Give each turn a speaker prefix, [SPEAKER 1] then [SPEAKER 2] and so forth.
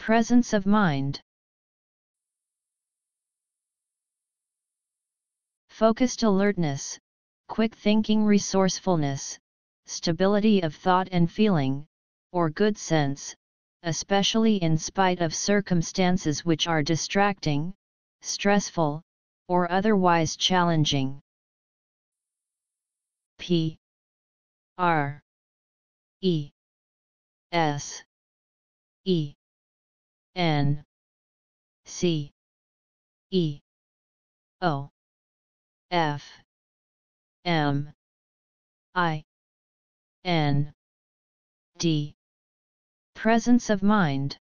[SPEAKER 1] Presence of mind. Focused alertness, quick thinking, resourcefulness, stability of thought and feeling, or good sense, especially in spite of circumstances which are distracting, stressful, or otherwise challenging. P R E S E N C E O F M I N D. Presence of mind.